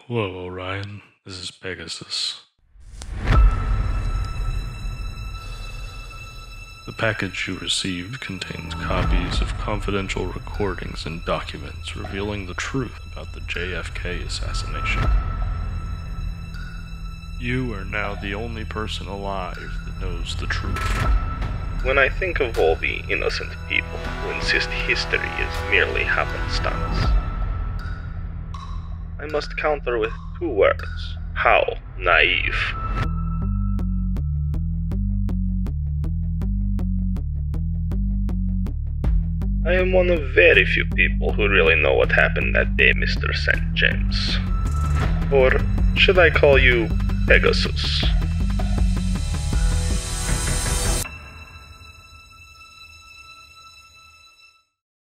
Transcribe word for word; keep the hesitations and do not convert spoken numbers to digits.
Hello, Orion. This is Pegasus. The package you received contains copies of confidential recordings and documents revealing the truth about the J F K assassination. You are now the only person alive that knows the truth. When I think of all the innocent people who insist history is merely happenstance, I must counter with two words. How naive. I am one of very few people who really know what happened that day, Mister Saint James. Or should I call you Pegasus?